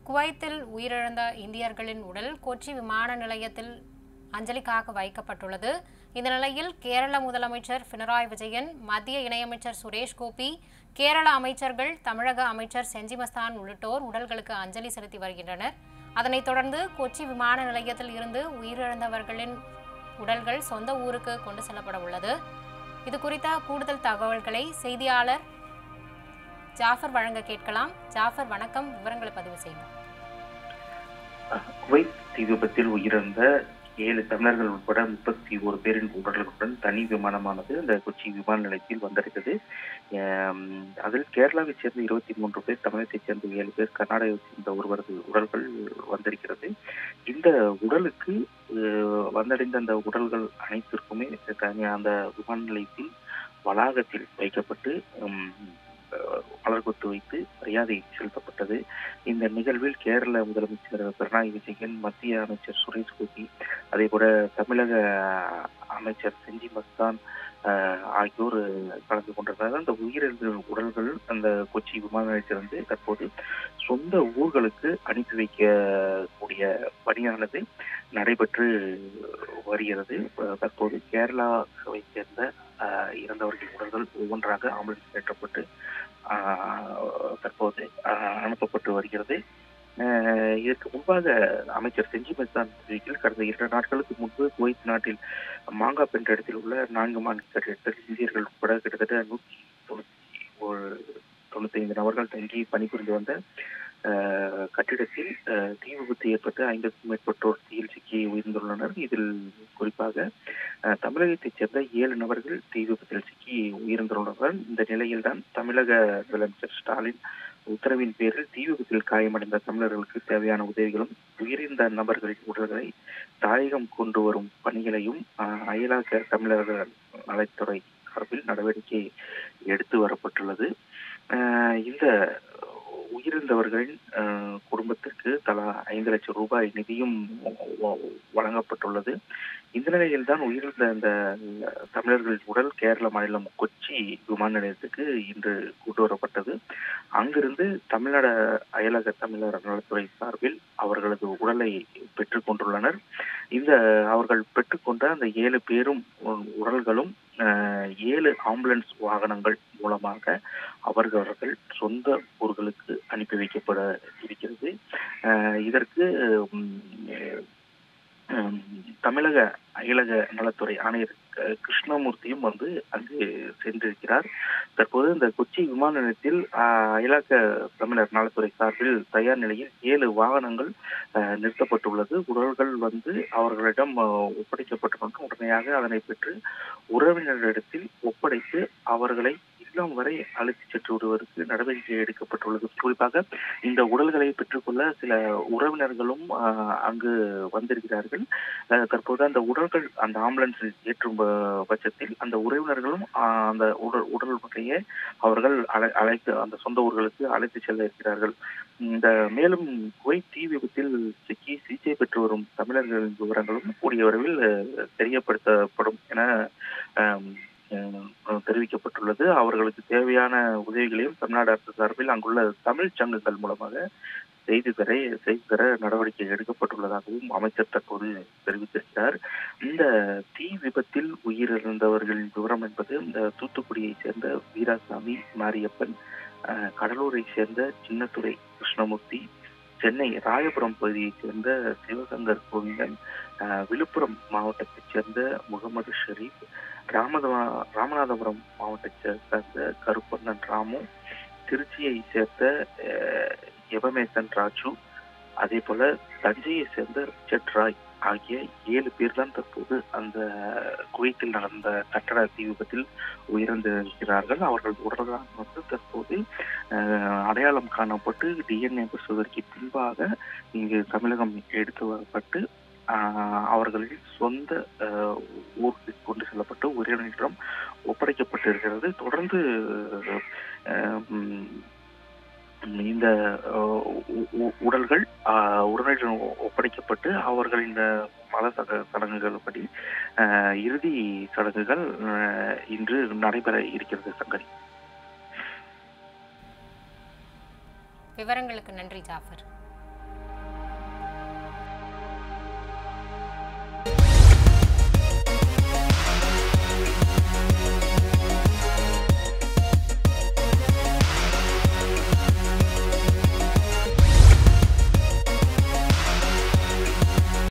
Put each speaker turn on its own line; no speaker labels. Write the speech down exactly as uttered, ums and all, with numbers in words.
குவைத்தில் உயிரிழந்த இந்தியர்களின் உடல் கொச்சி விமான நிலையத்தில் அஞ்சலிக்காக வைக்கப்பட்டுள்ளது. இந்த நிலையில் கேரள முதலமைச்சர் பினராயி விஜயன், மத்திய இணையமைச்சர் சுரேஷ் கோபி, கேரள அமைச்சர்கள், தமிழக அமைச்சர் செஞ்சி மஸ்தான் உள்ளிட்டோர் உடல்களுக்கு அஞ்சலி செலுத்தி வருகின்றனர். அதனைத் தொடர்ந்து கொச்சி விமான நிலையத்தில் இருந்து உயிரிழந்தவர்களின் உடல்கள் சொந்த ஊருக்கு கொண்டு செல்லப்பட உள்ளது. இது குறித்த கூடுதல் தகவல்களை செய்தியாளர் ஜாஃபர் வழங்க கேட்கலாம். ஜாஃபர், வணக்கம். விவரங்களை பதிவு செய்யுங்கள்.
குவைத் தீ விபத்தில் உயிரிழந்த ஏழு தமிழர்கள் உட்பட முப்பத்தி ஒரு பேரின் உடல்களுடன் தனி விமானமானது இந்த கொச்சி விமான நிலையத்தில் வந்திருக்கிறது. அதில் கேரளாவைச் சேர்ந்த இருபத்தி மூன்று பேர், தமிழகத்தைச் சேர்ந்த ஏழு பேர், கர்நாடகாவைச் சேர்ந்த ஒருவரது உடல்கள் வந்திருக்கிறது. இந்த உடலுக்கு வந்தடைந்த அந்த உடல்கள் அனைத்திற்குமே அந்த விமான நிலையத்தில் வளாகத்தில் வைக்கப்பட்டு மலர்கொத்து வைத்து மரியாதை செலுத்தப்பட்டது. இந்த நிகழ்வில் கேரள முதலமைச்சர் பினராயி விஜயன், மத்திய அமைச்சர் சுரேஷ் கோபி, அதே போல தமிழக அமைச்சர் செஞ்சி மஸ்தான் ஆகியோர் கலந்து கொண்டிருந்தார்கள். அந்த உயிரிழந்த உடல்கள் அந்த கொச்சி விமான நிலையத்திலிருந்து தற்போது சொந்த ஊர்களுக்கு அனுப்பி வைக்கக்கூடிய பணியானது நடைபெற்று வருகிறது. தற்போது கேரளாவை சேர்ந்த இறந்தவர்கள் உடல்கள் ஒவ்வொன்றாக ஆம்புலன்ஸ் ஏற்றப்பட்டு தற்போது அனுப்பப்பட்டு வருகிறது. இதற்கு முன்பாக அமைச்சர் செஞ்சி மஸ்தான் தெரிவிக்கையில், கடந்த இரண்டு நாட்களுக்கு முன்பு குவைத் நாட்டில் மாங்காப் என்ற இடத்தில் உள்ள நான்கு மாநில கட்டிடத்தில் இந்தியர்கள் உட்பட கிட்டத்தட்ட நூற்றி தொண்ணூத்தி ஒரு தொண்ணூத்தி ஐந்து நபர்கள் தங்கி பணிபுரிந்து வந்த கட்டிடத்தில் தீ விபத்து ஏற்பட்டு ஐம்பதுக்கும் மேற்பட்டோர் தீயில் சிக்கி உயிர்ந்துள்ளனர். இதில் குறிப்பாக தமிழகத்தைச் சேர்ந்த ஏழு நபர்கள் தீ விபத்தில் சிக்கி உயிர்ந்துள்ளனர். இந்த நிலையில்தான் தமிழக முதலமைச்சர் ஸ்டாலின் உத்தரவின் பேரில் தீ விபத்தில் காயமடைந்த தமிழர்களுக்கு தேவையான உதவிகளும் உயிரிழந்த நபர்களின் உடல்களை தாயகம் கொண்டு வரும் பணிகளையும் அயலாக தமிழர்கள் நலத்துறை சார்பில் நடவடிக்கை எடுத்து வரப்பட்டுள்ளது. இந்த உயிரிழந்தவர்களின் குடும்பத்திற்கு தலா ஐந்து லட்சம் ரூபாய் நிதியும் வழங்கப்பட்டுள்ளது. இந்த நிலையில் தான் உயிரிழந்த இந்த தமிழர்களின் உடல் கேரள மாநிலம் கொச்சி விமான நிலையத்துக்கு இன்று கொண்டு வரப்பட்டது. அங்கிருந்து தமிழ்நாடு அயலக தமிழர் நலத்துறை சார்பில் அவர்களது உடலை பெற்றுக் கொண்டுள்ளனர். இந்த அவர்கள் பெற்றுக்கொண்ட அந்த ஏழு பேரும் உடல்களும் ஏழு ஆம்புலன்ஸ் வாகனங்கள் மூலமாக அவர்கள் சொந்த ஊர்களுக்கு அனுப்பி வைக்கப்பட இருக்கிறது. இதற்கு தமிழக அயலக நலத்துறை ஆணையர் கிருஷ்ணமூர்த்தியும் வந்து அங்கு சென்றிருக்கிறார். தற்போது இந்த கொச்சி விமான நிலையத்தில் அயலாக்க தமிழர் நலத்துறை சார்பில் தயார் நிலையில் ஏழு வாகனங்கள் நிறுத்தப்பட்டுள்ளது. உடல்கள் வந்து அவர்களிடம் ஒப்படைக்கப்பட்டுள்ளன. உடனடியாக அதனை பெற்று உறவினரிடத்தில் ஒப்படைத்து அவர்களை இல்லம் வரை அழைத்து சென்று விடுவதற்கு நடவடிக்கை எடுக்கப்பட்டுள்ளது. குறிப்பாக இந்த உடல்களை பெற்றுக்கொள்ள சில உறவினர்களும் அங்கு வந்திருக்கிறார்கள். தற்போது அந்த உடல்கள் அந்த ஆம்புலன்ஸில் ஏற்றும் பட்சத்தில் அந்த உறவினர்களும் அந்த உடல் உடல்களையே அவர்கள் அழை அழைத்து அந்த சொந்த ஊர்களுக்கு அழைத்து செல்ல இருக்கிறார்கள். இந்த மேலும் குவைத் தீ விபத்தில் சிக்கி சிகிச்சை பெற்று வரும் தமிழர்களின் விவரங்களும் கூடிய விரைவில் தெரியப்படுத்தப்படும் என தெரிவிக்கப்பட்டுள்ளது. அவர்களுக்கு தேவையான உதவிகளையும் தமிழ்நாடு அரசு சார்பில் அங்குள்ள தமிழ் சங்கங்கள் மூலமாக செய்து தர செய்து தர நடவடிக்கை எடுக்கப்பட்டுள்ளதாகவும் அமைச்சர் தற்போது தெரிவித்திருக்கிறார். இந்த தீ விபத்தில் உயிரிழந்தவர்களின் விவரம் என்பது இந்த தூத்துக்குடியை சேர்ந்த வீராசாமி மாரியப்பன், கடலூரை சேர்ந்த சின்னத்துறை கிருஷ்ணமூர்த்தி, சென்னை ராயபுரம் பகுதியைச் சேர்ந்த சிவசங்கர் கோவிந்தன், விழுப்புரம் மாவட்டத்தைச் சேர்ந்த முகமது ஷரீப், ராமத ராமநாதபுரம் மாவட்டத்தை சேர்ந்த கருப்பண்ணன் ராமு, திருச்சியை சேர்ந்த எவமேசன் ராஜு, அதே போல தஞ்சையை சேர்ந்த ரிச்சர்ட் ராய் ஆகிய ஏழு பேர் தான் தற்போது அந்த குவைத்தில் நடந்த கட்டட தீ விபத்தில் உயிரிழந்திருக்கிறார்கள். அவர்கள் உடல்தான் வந்து தற்போது அடையாளம் காணப்பட்டு டிஎன்ஏ பரிசோதனைக்கு பின்பாக இங்கு தமிழகம் எடுத்து வரப்பட்டு அவர்களின் சொந்த ஊருக்கு கொண்டு செல்லப்பட்டு உயிரிழந்திடம் ஒப்படைக்கப்பட்டிருக்கிறது. தொடர்ந்து இந்த உடல்கள் உடனடியுடன் ஒப்படைக்கப்பட்டு அவர்களின் மத சடங்குகள் படி இறுதி சடங்குகள் இன்று நடைபெற இருக்கிறது. சங்கரி,
விவரங்களுக்கு நன்றி ஜாஃபர்.